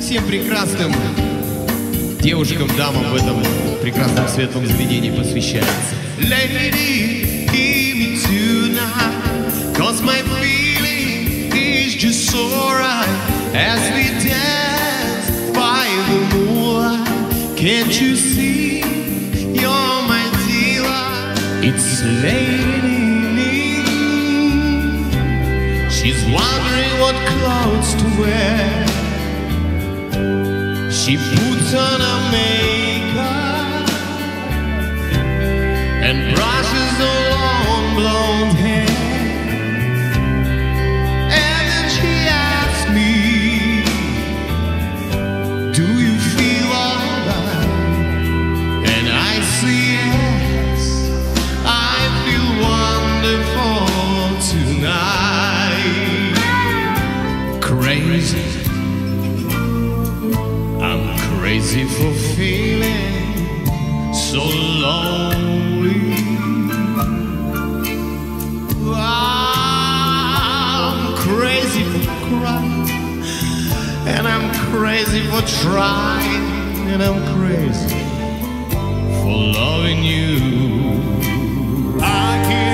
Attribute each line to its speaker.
Speaker 1: всем прекрасным девушкам, дамам в этом прекрасном светлом заведении посвящается. Lady, give me tonight, 'cause my feeling is just so right as we dance by the moonlight. Can't you see you're my delight? It's Lady. She's wondering what clothes to wear. She puts on her makeup and brushes her long blonde hair. And then she asks me, do you feel alright? And I say yes, I feel wonderful tonight. Crazy, I'm crazy for feeling so lonely. I'm crazy for crying, and I'm crazy for trying, and I'm crazy for loving you. I can't